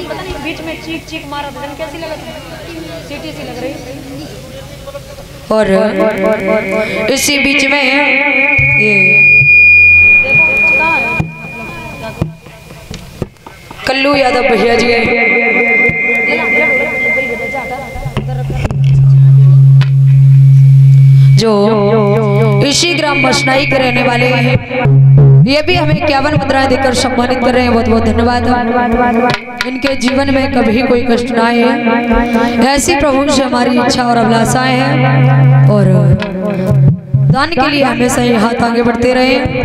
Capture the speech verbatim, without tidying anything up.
पता नहीं बीच में चीख चीख मारा था, कैसी लगा था, सीटी सी लग रही। और इसी बीच में ये कल्लू यादव भैया जी जो इसी ग्राम मसनाई के रहने वाले हैं, ये भी हमें इक्यावन मुद्राएं देकर सम्मानित कर रहे हैं। बहुत बहुत धन्यवाद। इनके जीवन में कभी कोई कष्ट ना आए, ऐसी प्रभु से हमारी इच्छा और अभिलाषाएं हैं, और दान के लिए हमेशा ही हाथ आगे बढ़ते रहे।